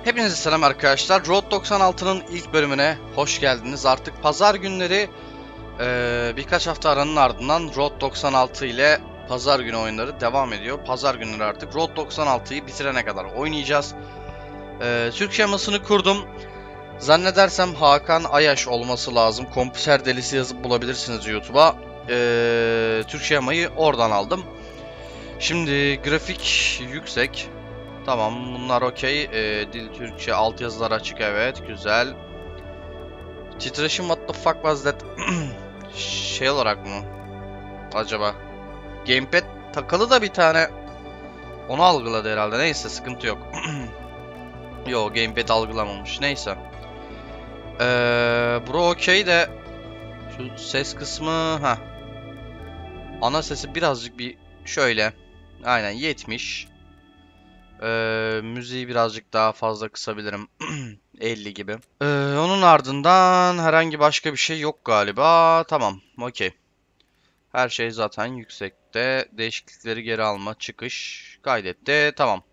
Hepinize selam arkadaşlar. Road 96'nın ilk bölümüne hoş geldiniz. Artık pazar günleri birkaç hafta aranın ardından Road 96 ile pazar günü oyunları devam ediyor. Pazar günleri artık Road 96'yı bitirene kadar oynayacağız. Türk şemasını kurdum. Zannedersem Hakan Ayaş olması lazım. Komputer delisi yazıp bulabilirsiniz YouTube'a. Türk şemayı oradan aldım. Şimdi grafik yüksek. Tamam, bunlar okey. Dil Türkçe, altyazılar açık, evet, güzel. Titreşim, what the fuck was that? Şey olarak mı acaba? Gamepad takılı da bir tane. Onu algıladı herhalde. Neyse, sıkıntı yok. Yo, gamepad algılamamış. Neyse. Bro okey de şu ses kısmı, ha. Ana sesi birazcık bir şöyle. Aynen 70. Müziği birazcık daha fazla kısabilirim. 50 gibi. Onun ardından herhangi başka bir şey yok galiba. Tamam, okey. Her şey zaten yüksekte. Değişiklikleri geri alma, çıkış, kaydetti. Tamam.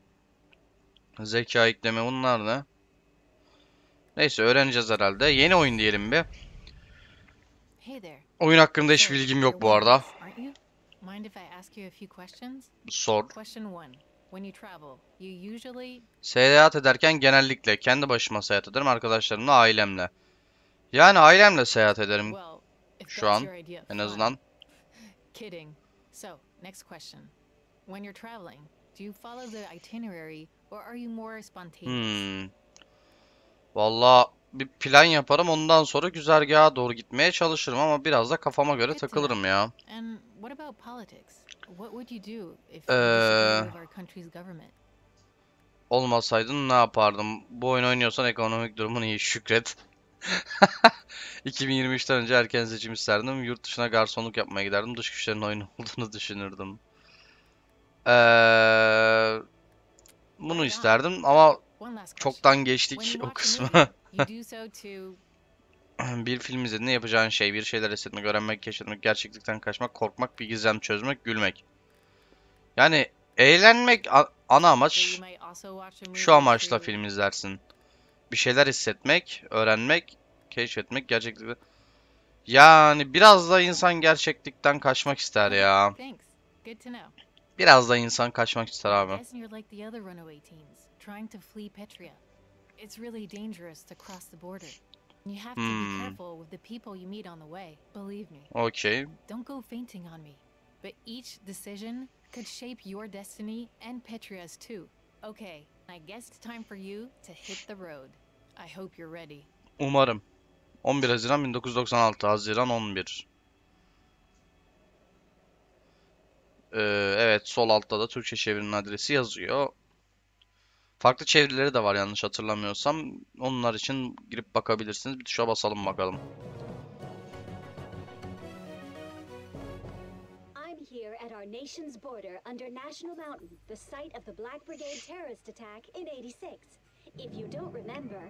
Zeka ekleme, bunlar ne? Neyse, öğreneceğiz herhalde. Yeni oyun diyelim bir. Oyun hakkında hiç bilgim yok bu arada. Sor. Seyahat ederken genellikle kendi başıma seyahat ederim, arkadaşlarımla, ailemle. Yani ailemle seyahat ederim şu an en azından. Kidding. So, next question. When you're traveling, do you follow the itinerary or are you more spontaneous? Vallahi bir plan yaparım, ondan sonra güzergaha doğru gitmeye çalışırım ama biraz da kafama göre takılırım ya. And what about politics? What would you do if you disagreed with our country's government? Olmasaydın ne yapardım? Bu oyunu oynuyorsan ekonomik durumun iyi, şükret. 2023'ten önce erken seçim isterdim. Yurt dışına garsonluk yapmaya giderdim. Dış güçlerin oyunu olduğunu düşünürdüm. Bunu isterdim ama çoktan geçtik o kısmı. Bir film izlediğinde yapacağın şey, bir şeyler hissetmek, öğrenmek, keşfetmek, gerçeklikten kaçmak, korkmak, bir gizem çözmek, gülmek. Yani eğlenmek ana amaç. Şu amaçla film izlersin. Bir şeyler hissetmek, öğrenmek, keşfetmek, gerçeklikten. Yani biraz da insan gerçeklikten kaçmak ister ya. Biraz da insan kaçmak ister abi. Okay. Don't go fainting on me. But each decision could shape your destiny and Petria's too. Okay, I guess it's time for you to hit the road. I hope you're ready. Umarım. 11 Haziran 1996, Haziran 11. Evet, sol altta da Türkçe çevirinin adresi yazıyor. Farklı çevirileri de var yanlış hatırlamıyorsam. Onlar için girip bakabilirsiniz. Bir tuşa basalım bakalım. At our nation's border under National Mountain, the site of the Black Brigade terrorist attack in '86. If you don't remember,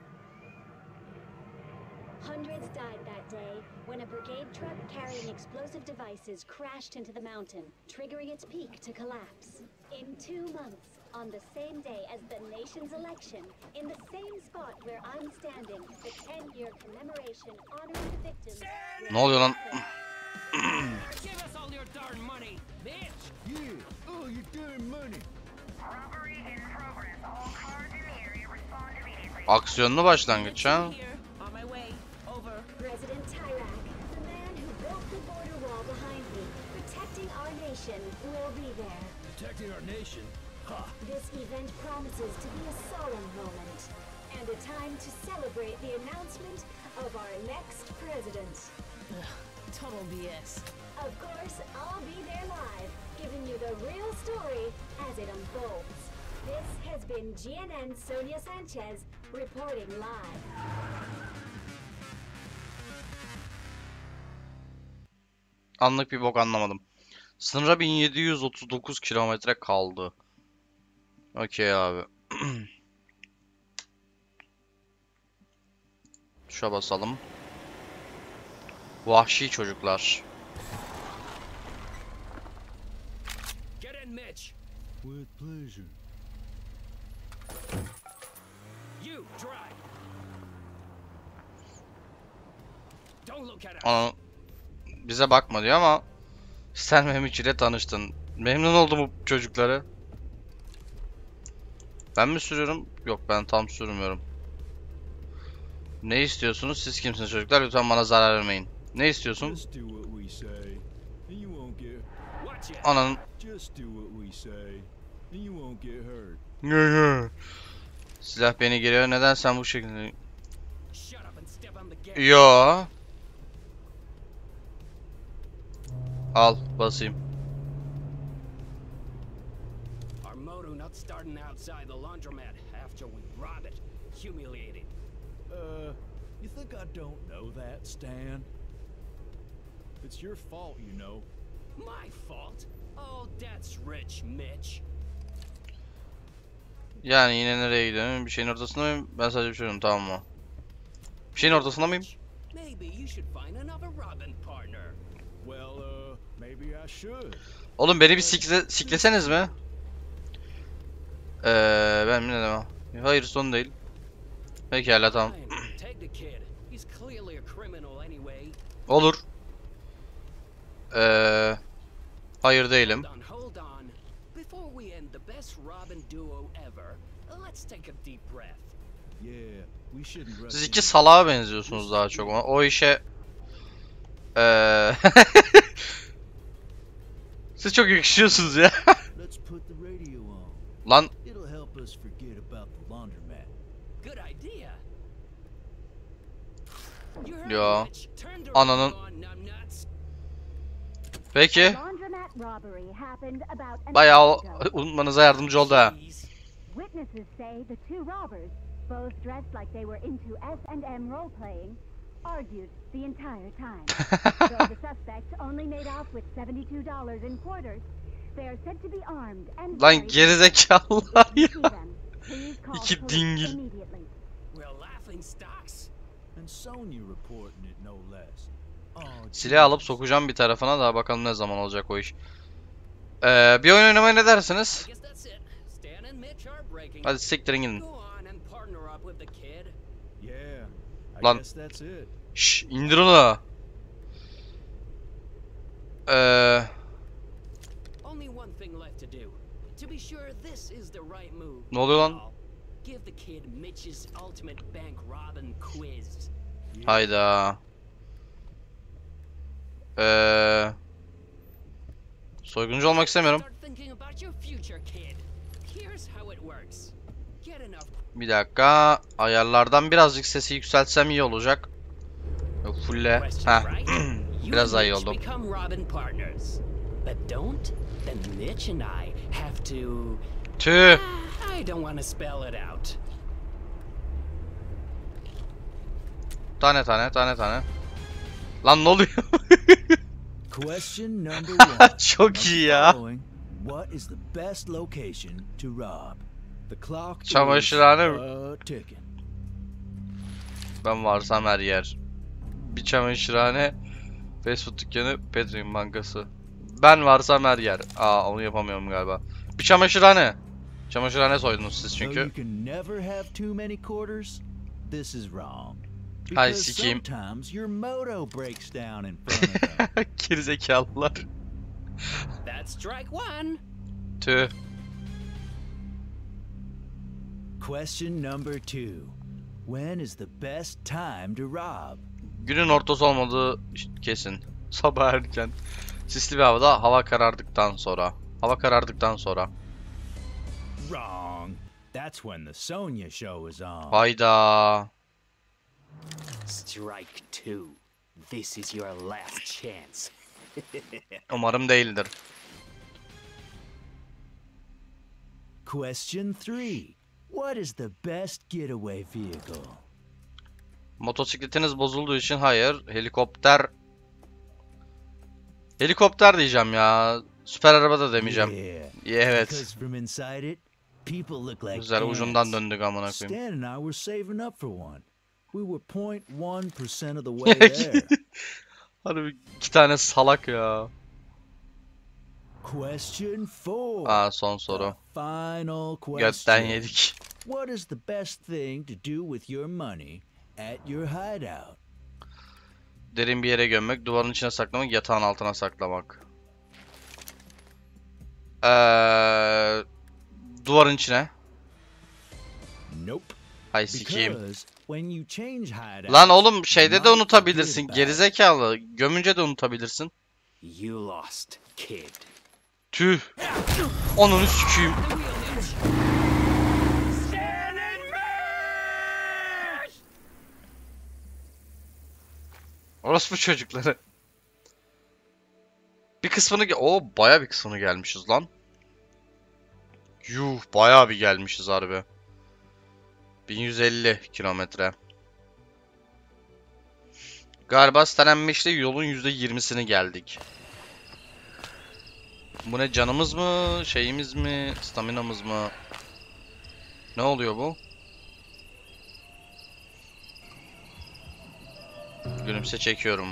hundreds died that day when a brigade truck carrying explosive devices crashed into the mountain, triggering its peak to collapse. In 2 months, on the same day as the nation's election, in the same spot where I'm standing, the 10-year commemoration honoring the victims. Ne oluyor lan? Give us all your darn money, bitch! Yeah, all your darn money. Robbery in progress. All cars in the area respond immediately. Aksiyonlu başlangıç ha. On my way. Over. President Tyrak, the man who built the border wall behind me, protecting our nation, will be there. Protecting our nation? Ha! This event promises to be a solemn moment, and a time to celebrate the announcement of our next president. Total BS. Of course, I'll be there live, giving you the real story as it unfolds. This has been GNN Sonia Sanchez reporting live. Anlık bir bok anlamadım. Sınıra 1739 kilometre kaldı. Okey abi. Şuna basalım. Vahşi çocuklar. Get in, Mitch. With pleasure. dry. Don't look at us. Ana, bize bakma diyor ama sen Mehmet ile tanıştın. Memnun oldum bu çocukları. Ben mi sürüyorum? Yok, ben tam sürmüyorum. Ne istiyorsunuz? Siz kimsiniz çocuklar? Lütfen bana zarar vermeyin. Ne istiyorsun? Just do what we say, and you won't get. Watch it. Ananın. Just do what we say, and you won't get hurt. Silah beni geliyor. Neden sen bu şekilde? Shut up and step on the gas. Yo. Al basayım. Our motto not starting outside the laundromat after we rob it. Humiliating. You think I don't know that, Stan? It's your fault, you know. My fault? Oh, that's rich, Mitch. Yani yine nereye gidiyorum? Bir şeyin ortasında mıyım? Ben sadece bir şey diyorum, tamam mı? Bir şeyin ortasında mıyım? Maybe you should find another robbing partner. Well, maybe I should. Oğlum beni bir sikleseniz mi? Ben ne demem? Hayır, son değil. Pekala, tamam. Fine, take the kid. He's clearly a criminal anyway. Olur. Hayır değilim. Hold on. Before we end the best Robin duo ever, let's take a deep breath. Yeah, we shouldn't rush. Siz iki salağa benziyorsunuz daha çok. O işe... Siz çok yakışıyorsunuz ya. Let's put the radio on. Lan It'll help us forget about the laundromat. Good idea. You heard Ya. Mitch. Turn the Ananın. radio on, numbnuts. peki. Laundromat robbery happened about an Bayağı hour ago. unutmanıza yardımcı oldu ha. Jeez. Witnesses say the two robbers, both dressed like they were into S&M role-playing, argued the entire time. Though the suspect only made off with $72 in quarters, they are said to be armed and Lan very gerizekalılar dangerous. ya. See them. Please call İki police dingil. immediately. We're laughing stocks. And Sonya reporting it no less. Oh, Silah alıp sokacağım bir tarafına da, bakalım ne zaman olacak o iş. Bir oyun oynamaya ne dersiniz? I guess that's it. Stan and Mitch are breaking. Hadi siktirin gidin. Go on and partner up with the kid. yeah, I Lan. guess that's it. Şşş, indir onu. Only one thing left to do. To be sure this is the right move. Ne oluyor lan? Give the kid Mitch's ultimate bank robbing quiz. Hayda. Soyguncu olmak istemiyorum. Start thinking about your future, kid. Here's how it works. Get enough. Bir dakika. Ayarlardan birazcık sesi yükseltsem iyi olacak. Yok, fulle. Questions, Heh. right? You Biraz daha and iyi Mitch oldu. become robbing partners. But don't, then Mitch and I have to. Tüh. I don't want to spell it out. Tane. Lan ne oluyor? Question number one. Çok iyi ya. Following, what is the best location to rob? The clock is Çamaşırhane mi? ticking. Ben varsam her yer. Bir çamaşırhane, fast food dükkanı, Petrin bankası. Ben varsam her yer. Aa, onu yapamıyorum galiba. Bir çamaşırhane. Çamaşırhane soydunuz siz So you çünkü. can never have too many quarters? This is wrong. Hay Because sikeyim. sometimes your moto breaks down in front of them. Gerizekalılar. That's strike one. Tüh. Question number two. When is the best time to rob? Günün ortası olmadığı kesin. Sabah erken. Sisli bir havada, hava karardıktan sonra. Hava karardıktan sonra. Wrong. That's when the Sonya show is on. Hayda. Strike two. This is your last chance. Umarım değildir. Question three. What is the best getaway vehicle? Motosikletiniz bozulduğu için hayır. Helikopter. Helikopter diyeceğim ya. Süper araba da demeyeceğim. Yeah. Evet. Because from inside it, people look like Güzel, ucundan ants. döndük amına koyayım. Stan and I were saving up for one. We were 0.1% of the way there. Harbi iki tane salak ya. Question four. Aa, son soru. The final question. Götten yedik. what is the best thing to do with your money at your hideout? Derin bir yere gömmek, duvarın içine saklamak, yatağın altına saklamak. Duvarın içine. Nope. Hay sikeyim. Because when you change hideouts, Lan oğlum şeyde de you might unutabilirsin. forget about Gerizekalı. Gömünce de unutabilirsin. You lost, kid. Tüh. Onunu sikeyim. Orospu çocukları. Bir kısmını baya bir kısmını gelmişiz lan. Yuh, baya bir gelmişiz harbi. 1150 kilometre. Galiba Stanenmiş'te yolun %20'sini geldik. Bu ne, canımız mı, şeyimiz mi, staminamız mı? Ne oluyor bu? Gülümse çekiyorum.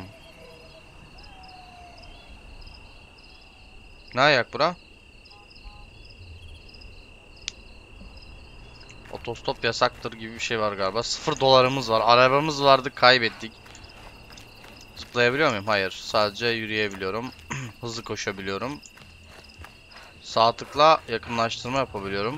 Ne ayak bura? Otostop yasaktır gibi bir şey var galiba. 0 dolarımız var. Arabamız vardı, kaybettik. Zıplayabiliyor muyum? Hayır. Sadece yürüyebiliyorum. Hızlı koşabiliyorum. Sağ tıkla yakınlaştırma yapabiliyorum.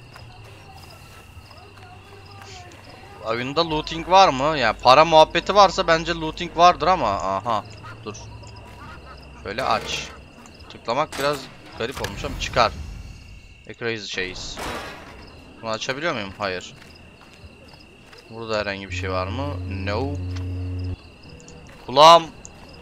Oyunda looting var mı? Yani para muhabbeti varsa bence looting vardır ama. Aha. Dur. Şöyle aç. Tıklamak biraz garip olmuş ama çıkar. A crazy chase. Bunu açabiliyor muyum? Hayır. Burada herhangi bir şey var mı? No. Kulağım.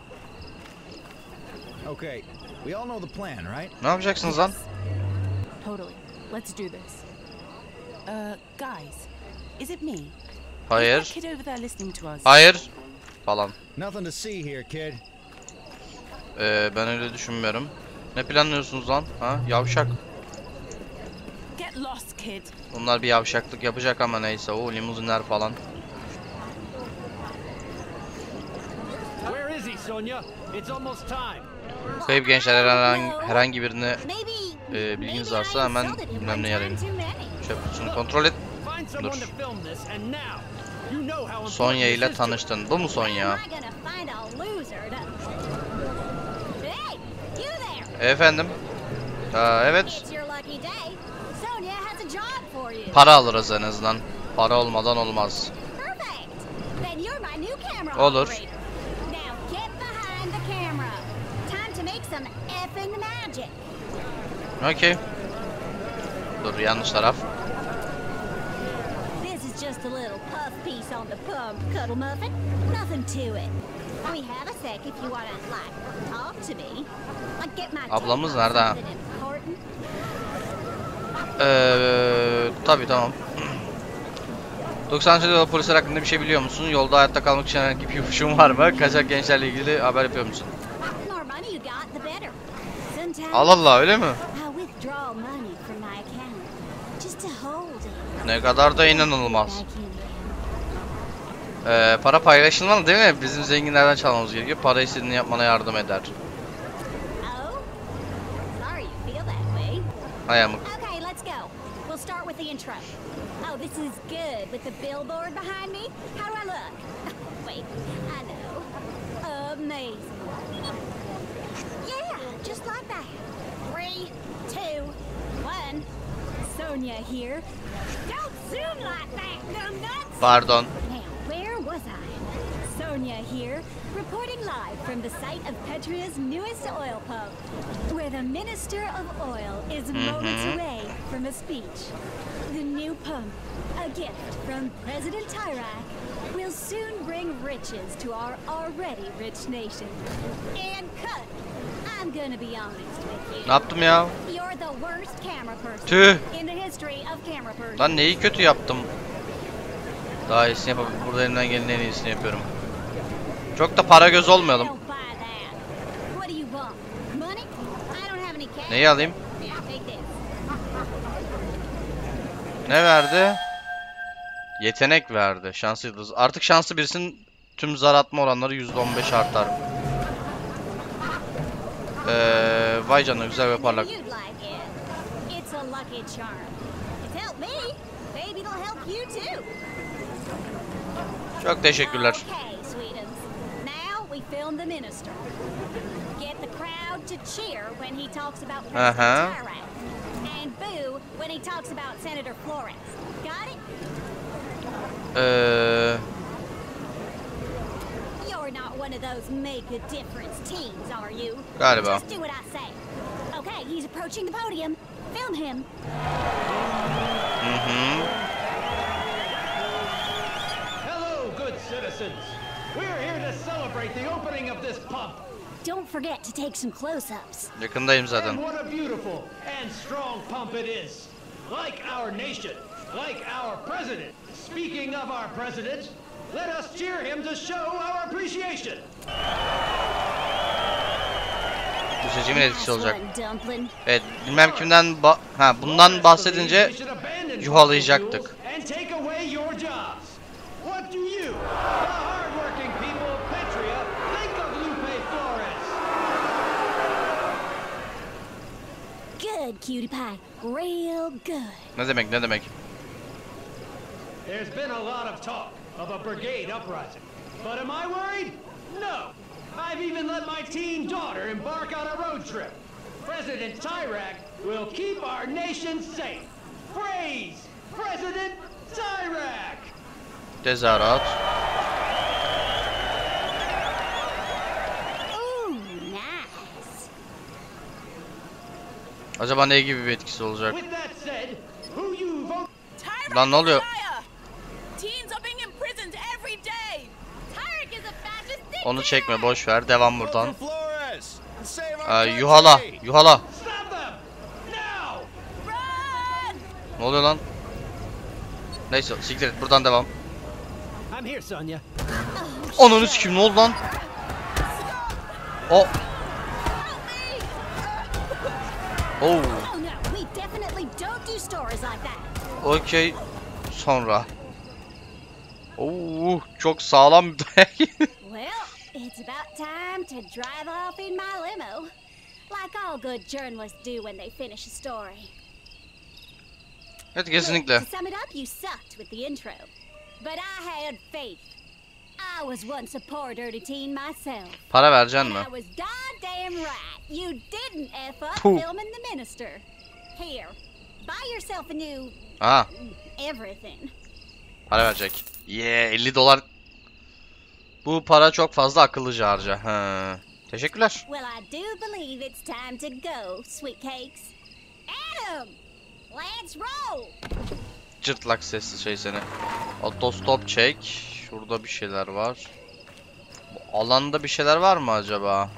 Okay, we all know the plan, right? Ne yapacaksınız lan? Totally. Let's do this. Guys, is it me? Is Hayır. that kid over there listening to us? Hayır. Falan. Nothing to see here, kid. Ben öyle düşünmüyorum. Ne planlıyorsunuz lan? Ha? Yavşak. Get lost, kid. Bunlar bir yavşaklık yapacak ama neyse. O limuzinler falan. Where is he, Sonya? It's almost time. Kayıp gençler herhangi birine bilginiz varsa hemen bilmem ne arayın. Şöyle şunu kontrol et. Find someone to film this and now. You know how important Sonya ile this is to- tanıştın. Bu mu Sonya? Am I gonna find a loser to... Hey, you there! Efendim? Evet. It's your lucky day. Sonya has a job for you. Para alırız en azından. Para olmadan olmaz. Perfect. Then you're my new camera Olur. operator. Now get behind the camera. Time to make some effing magic. Okey. Dur, yanlış taraf. This is just a little puff piece on the pump, Cuddle Muffin. Nothing to it. We have a sec if you wanna, like, talk to me. Like, get my Ablamız take on nerede ha? something important. Tabii, tamam. 90. yılda polisler hakkında bir şey biliyor musun? Yolda hayatta kalmak için herhangi bir ipucun var mı? Kaçak gençlerle ilgili haber yapıyor musun? The more money you got, the better. Sometimes Allah Allah, öyle mi? I withdraw money from my account just to hold it. Ne kadar da inanılmaz. Back in Para paylaşılmalı değil mi? Bizim zenginlerden çalmamız gerekiyor. Para istediğini yapmana yardım eder. Oh? Sorry you feel that way. Hay amık. Okay, let's go. We'll start with the intro. Oh, this is good with the billboard behind me. How do I look? Wait, I know. Amazing. Yeah, just like that. 3, 2, 1. Sonya here. Don't zoom like that, numbnuts! Pardon. Now, where was I? Sonya here, reporting live from the site of Petria's newest oil pump, where the Minister of Oil is moments away from a speech. The new pump, a gift from President Tyrak, will soon bring riches to our already rich nation. And cut. I'm gonna be honest with Ne you. yaptım ya? You're the worst camera person Tüh. in the history of camera person. Lan neyi kötü yaptım? Daha iyisini yapabilirim. Burada elimden gelenin en iyisini yapıyorum. Çok da para göz olmayalım. Don't buy that. What do you want? Money? I don't have any cash. Neyi alayım? Yeah, take this. Ne verdi? Yetenek verdi. Şans yıldızı. Artık şanslı birisinin tüm zar atma oranları %15 artar. Vay canına, güzel ve parlak. You'd like it. It's a lucky charm. It's helped me. Baby Çok teşekkürler. Okay, sweetums. Now we film the minister. Get the crowd to cheer when he talks about President Tyrak. And boo when he talks about Senator Flores. Got it? You're not one of those make a difference teens, are you? Galiba. Just do what I say. Okay, he's approaching the podium. Film him. Hello, good citizens. We're here to celebrate the opening of this pump. Don't forget to take some close-ups. Yakındayım zaten. And what a beautiful and strong pump it is. Like our nation, like our president. Speaking of our president, let us cheer him to show our appreciation. Bu seçimin etkisi olacak. Nice one, Dumpling. Evet, bilmem kimden bundan bahsedince yuhalayacaktık. And take away your jobs. What do you, the hardworking people of Petria, think of Lupe Flores? Good, cutie pie. Real good. Ne demek, ne demek? There's been a lot of talk of a brigade uprising. But am I worried? No. I've even let my teen daughter embark on a road trip. President Tyrak will keep our nation safe. Praise President Tyrak! Tezahürat. Ooh, nice. Acaba ne gibi bir etkisi olacak? With that said, who you vote? Lan ne oluyor? Teens are being imprisoned every day. Tyrak is a fascist Onu çekme, boş ver. Devam buradan. Flores! Save our Yuhala, country! yuhala. Stop them! Now! Run! Ne oluyor lan? Neyse, siktir et. Buradan devam. I'm here, Sonya. Ananı sikeyim, ne oldu lan? O. Oh. Oh no, we definitely don't do stories like that. Okey. Sonra. Oo, çok sağlam bir dayak. Well, it's about time to drive off in my limo. Like all good journalists do when they finish a story. Evet, kesinlikle. Look, to sum it up, you sucked with the intro. But I had faith. I was once a poor dirty teen myself. Para vereceksin And mi? I was goddamn right. You didn't F up Puh. filming the minister. Here, buy yourself a new Aha, everything. para verecek. Yeah, 50 dolar. Bu para çok fazla, akıllıca harca. Ha. Teşekkürler. Well, I do believe it's time to go, sweet cakes. Adam, let's roll. Cırtlak sesli şey seni. Otostop çek. Şurada bir şeyler var. Bu alanda bir şeyler var mı acaba?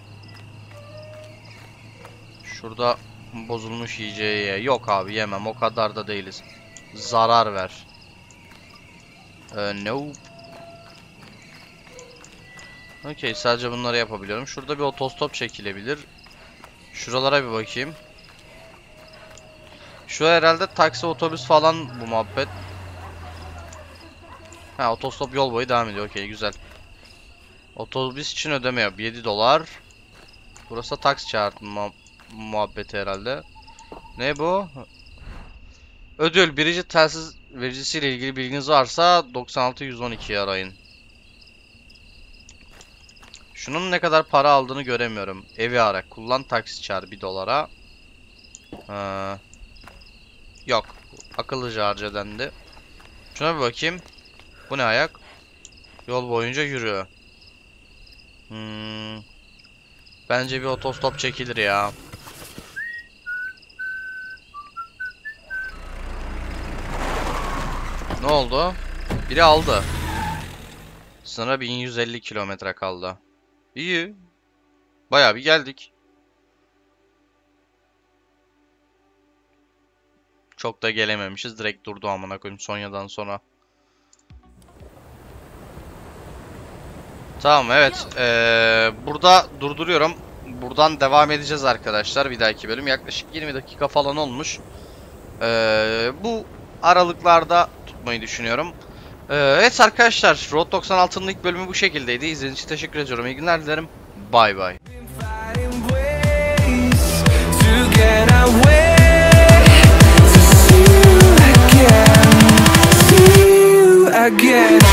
Şurada bozulmuş yiyeceği ye. Yok abi, yemem. O kadar da değiliz. Zarar ver. Nope. Okey, sadece bunları yapabiliyorum. Şurada bir otostop çekilebilir. Şuralara bir bakayım. Şu herhalde taksi, otobüs falan bu muhabbet. Ha, otostop yol boyu devam ediyor. Okey, güzel. Otobüs için ödeme yap. 7 dolar. Burası taksi çağırtma muhabbeti herhalde. Ne bu? Ödül. Birinci telsiz vericisiyle ilgili bilginiz varsa 96-112'yi arayın. Şunun ne kadar para aldığını göremiyorum. Evi ara. Kullan, taksi çağır 1 dolara. Yok. Akıllıca harca dendi. Şuna bir bakayım. Bu ne ayak? Yol boyunca yürüyor. Bence bir otostop çekilir ya. Ne oldu? Biri aldı. Sınıra 1150 kilometre kaldı. İyi. Bayağı bir geldik. Çok da gelememişiz. Direkt durdu amına koyayım Sonya'dan sonra. Tamam, evet. Burada durduruyorum. Buradan devam edeceğiz arkadaşlar. Bir dahaki bölüm. Yaklaşık 20 dakika falan olmuş. Bu aralıklarda tutmayı düşünüyorum. Evet arkadaşlar. Road 96'nın ilk bölümü bu şekildeydi. İzlediğiniz için teşekkür ediyorum. İyi günler dilerim. Bay bay. again.